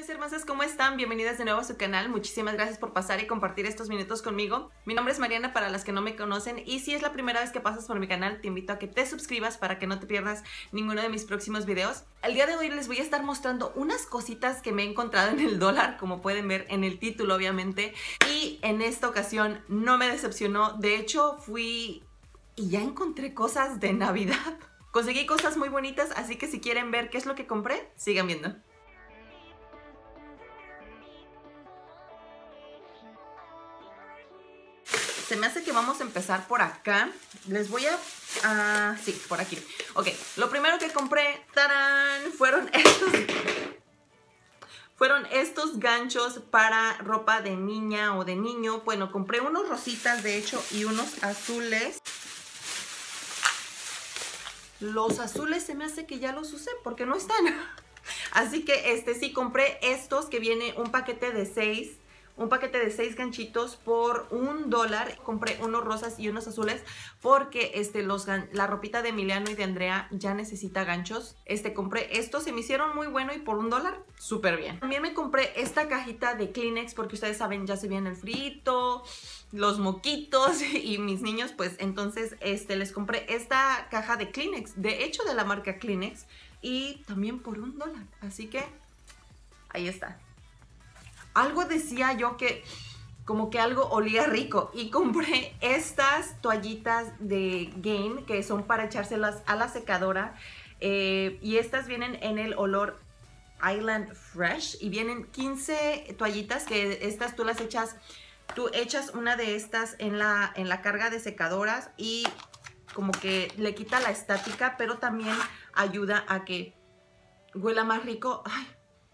mis hermosas, ¿cómo están? Bienvenidas de nuevo a su canal. Muchísimas gracias por pasar y compartir estos minutos conmigo. Mi nombre es Mariana para las que no me conocen y si es la primera vez que pasas por mi canal, te invito a que te suscribas para que no te pierdas ninguno de mis próximos videos. El día de hoy les voy a estar mostrando unas cositas que me he encontrado en el dólar, como pueden ver en el título obviamente, y en esta ocasión no me decepcionó. De hecho, fui y ya encontré cosas de Navidad. Conseguí cosas muy bonitas, así que si quieren ver qué es lo que compré, sigan viendo. Se me hace que vamos a empezar por acá. Les voy a... sí, por aquí. Ok, lo primero que compré, ¡tarán!, fueron estos ganchos para ropa de niña o de niño. Bueno, compré unos rositas de hecho y unos azules. Los azules se me hace que ya los usé porque no están. Así que sí compré estos que viene un paquete de 6. Un paquete de 6 ganchitos por $1. Compré unos rosas y unos azules porque la ropita de Emiliano y de Andrea ya necesita ganchos. Compré estos, se me hicieron muy bueno y por $1, súper bien. También me compré esta cajita de Kleenex porque ustedes saben, ya se viene el frito, los moquitos y mis niños, pues entonces les compré esta caja de Kleenex, de hecho de la marca Kleenex, y también por $1. Así que ahí está. Algo decía yo que como que algo olía rico y compré estas toallitas de Gain que son para echárselas a la secadora, y estas vienen en el olor Island Fresh y vienen 15 toallitas que estas tú echas una de estas en la carga de secadoras y como que le quita la estática, pero también ayuda a que huela más rico. Ay.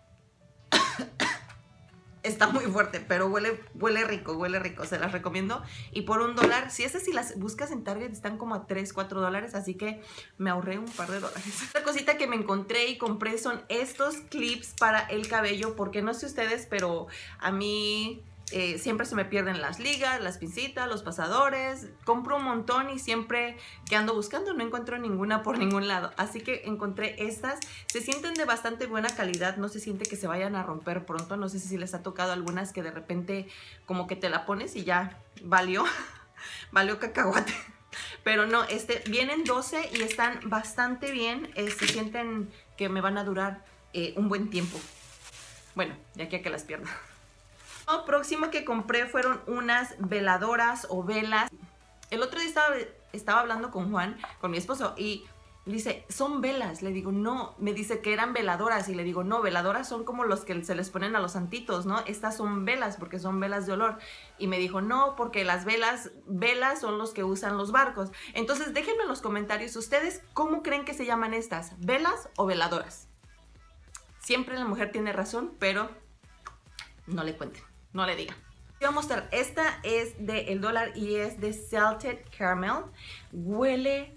Está muy fuerte, pero huele rico, se las recomiendo. Y por $1, si las buscas en Target están como a $3, $4, así que me ahorré un par de dólares. Otra cosita que me encontré y compré son estos clips para el cabello, porque no sé ustedes, pero a mí... siempre se me pierden las ligas, las pincitas, los pasadores. Compro un montón y siempre que ando buscando no encuentro ninguna por ningún lado. Así que encontré estas. Se sienten de bastante buena calidad. No se siente que se vayan a romper pronto. No sé si les ha tocado algunas que de repente como que te la pones y ya valió. Valió cacahuate. Pero no, vienen 12 y están bastante bien. Se sienten que me van a durar un buen tiempo. Bueno, de aquí a que las pierda. Lo próximo que compré fueron unas veladoras o velas. El otro día estaba hablando con Juan, con mi esposo, y dice, son velas. Le digo, no. Me dice que eran veladoras y le digo, no, veladoras son como los que se les ponen a los santitos, ¿no? Estas son velas porque son velas de olor. Y me dijo, no, porque las velas son los que usan los barcos. Entonces déjenme en los comentarios, ¿ustedes cómo creen que se llaman estas? ¿Velas o veladoras? Siempre la mujer tiene razón, pero no le cuenten. No le digan. Voy a mostrar, esta es de el dólar y es de Salted Caramel. Huele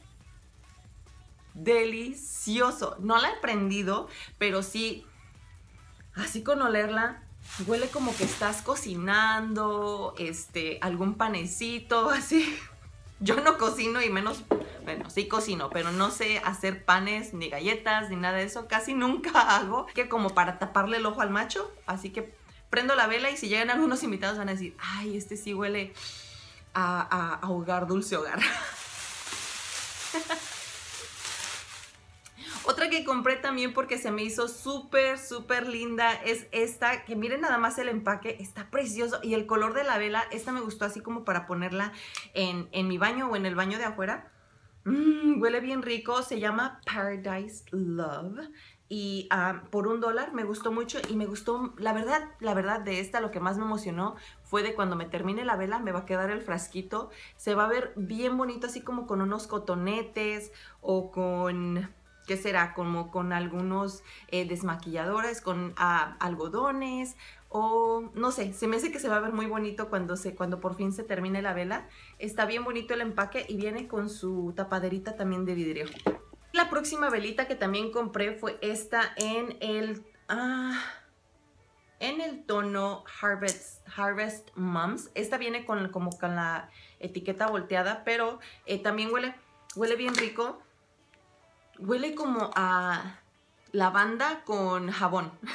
delicioso. No la he prendido, pero sí, así con olerla, huele como que estás cocinando, algún panecito, así. Yo no cocino y menos, bueno, sí cocino, pero no sé hacer panes, ni galletas, ni nada de eso. Casi nunca hago, que como para taparle el ojo al macho, así que prendo la vela y si llegan algunos invitados van a decir, ay, sí huele a hogar, dulce hogar. Otra que compré también porque se me hizo súper, súper linda es esta, que miren nada más el empaque, está precioso. Y el color de la vela, esta me gustó así como para ponerla en mi baño o en el baño de afuera. Huele bien rico, se llama Paradise Love. Y por $1 me gustó mucho y me gustó, la verdad de esta lo que más me emocionó fue de cuando me termine la vela me va a quedar el frasquito, se va a ver bien bonito así como con unos cotonetes o con, ¿qué será? Como con algunos desmaquilladores, con algodones o no sé, se me hace que se va a ver muy bonito cuando por fin se termine la vela. Está bien bonito el empaque y viene con su tapaderita también de vidrio. La próxima velita que también compré fue esta en el tono Harvest Moms. Esta viene como con la etiqueta volteada, pero también huele bien rico. Huele como a lavanda con jabón.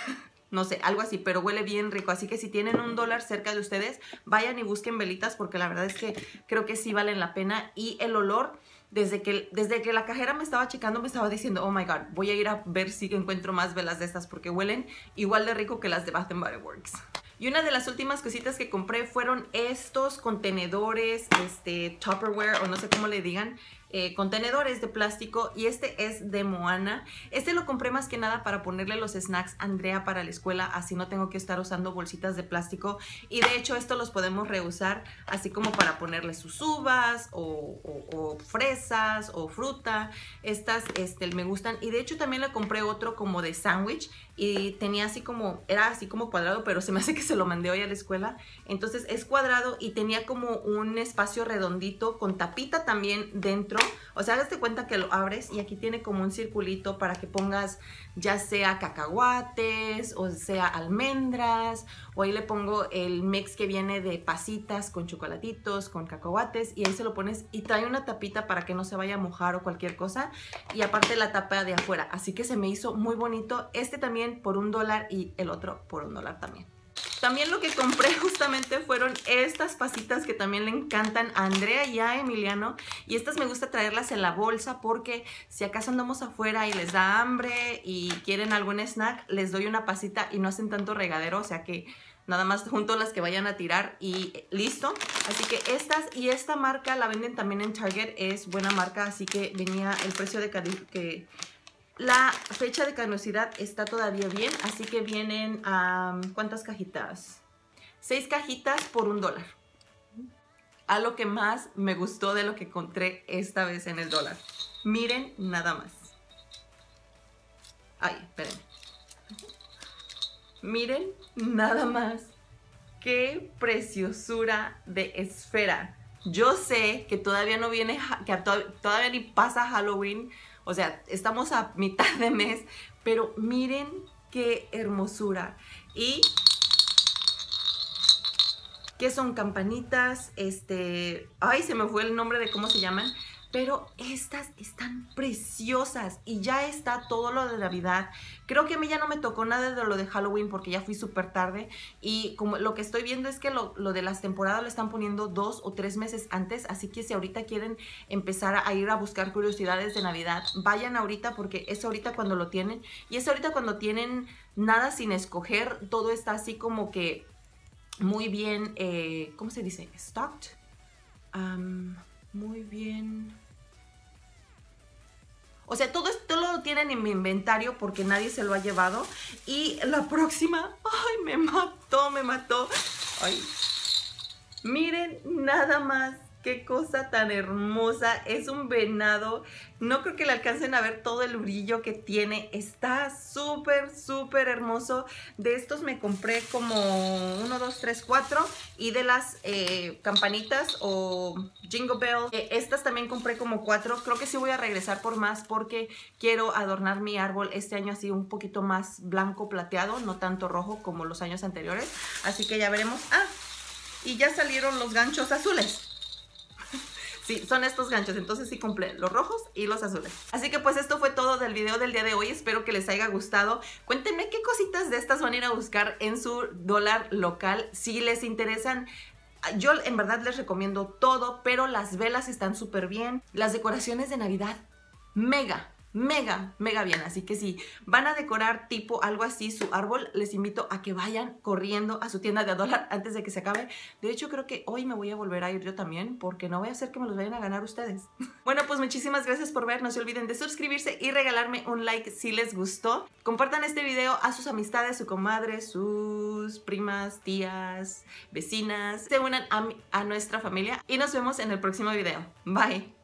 no sé, algo así, pero huele bien rico. Así que si tienen $1 cerca de ustedes, vayan y busquen velitas porque la verdad es que creo que sí valen la pena. Y el olor, desde que la cajera me estaba checando, me estaba diciendo, oh my god, voy a ir a ver si encuentro más velas de estas porque huelen igual de rico que las de Bath & Body Works. Y una de las últimas cositas que compré fueron estos contenedores, Tupperware o no sé cómo le digan, contenedores de plástico, y este es de Moana. Este lo compré más que nada para ponerle los snacks a Andrea para la escuela, así no tengo que estar usando bolsitas de plástico, y de hecho estos los podemos reusar así como para ponerle sus uvas o fresas o fruta. Estas me gustan, y de hecho también le compré otro como de sándwich y tenía así como, era así como cuadrado, pero se me hace que se lo mandé hoy a la escuela. Entonces es cuadrado y tenía como un espacio redondito con tapita también dentro. O sea, hazte cuenta que lo abres y aquí tiene como un circulito para que pongas ya sea cacahuates o sea almendras, o ahí le pongo el mix que viene de pasitas con chocolatitos, con cacahuates, y ahí se lo pones y trae una tapita para que no se vaya a mojar o cualquier cosa, y aparte la tapa de afuera, así que se me hizo muy bonito. Este también por $1 y el otro por $1 también. También lo que compré justamente fueron estas pasitas que también le encantan a Andrea y a Emiliano. Y estas me gusta traerlas en la bolsa porque si acaso andamos afuera y les da hambre y quieren algún snack, les doy una pasita y no hacen tanto regadero. O sea que nada más junto las que vayan a tirar y listo. Así que estas y esta marca la venden también en Target. Es buena marca, así que venía el precio de que... La fecha de caducidad está todavía bien, así que vienen ¿cuántas cajitas? 6 cajitas por $1. A lo que más me gustó de lo que encontré esta vez en el dólar. Miren nada más. Ay, espérenme. Miren nada más. Qué preciosura de esfera. Yo sé que todavía no viene, que todavía ni pasa Halloween. O sea, estamos a mitad de mes, pero miren qué hermosura. Y que son campanitas, ay, se me fue el nombre de cómo se llaman, pero estas están preciosas y ya está todo lo de Navidad. Creo que a mí ya no me tocó nada de lo de Halloween porque ya fui súper tarde, y como lo que estoy viendo es que lo de las temporadas lo están poniendo 2 o 3 meses antes, así que si ahorita quieren empezar a ir a buscar curiosidades de Navidad, vayan ahorita porque es ahorita cuando lo tienen, y es ahorita cuando tienen nada sin escoger. Todo está así como que muy bien, ¿cómo se dice? Stocked. Muy bien. O sea, todo lo tienen en mi inventario porque nadie se lo ha llevado. Y la próxima, ay, me mató. Ay, miren nada más. Qué cosa tan hermosa. Es un venado. No creo que le alcancen a ver todo el brillo que tiene. Está súper, súper hermoso. De estos me compré como 1, 2, 3, 4. Y de las campanitas o Jingle Bell, estas también compré como 4. Creo que sí voy a regresar por más porque quiero adornar mi árbol este año así un poquito más blanco plateado. No tanto rojo como los años anteriores. Así que ya veremos. Ah, y ya salieron los ganchos azules. Sí, son estos ganchos, entonces sí compré los rojos y los azules. Así que pues esto fue todo del video del día de hoy. Espero que les haya gustado. Cuéntenme qué cositas de estas van a ir a buscar en su dólar local. Si les interesan, yo en verdad les recomiendo todo, pero las velas están súper bien. Las decoraciones de Navidad, mega bien. Así que si van a decorar tipo algo así su árbol, les invito a que vayan corriendo a su tienda de $1 antes de que se acabe. De hecho, creo que hoy me voy a volver a ir yo también, porque no voy a hacer que me los vayan a ganar ustedes. Bueno, pues muchísimas gracias por ver. No se olviden de suscribirse y regalarme un like si les gustó. Compartan este video a sus amistades, su comadre, sus primas, tías, vecinas. Se unan a nuestra familia y nos vemos en el próximo video. Bye.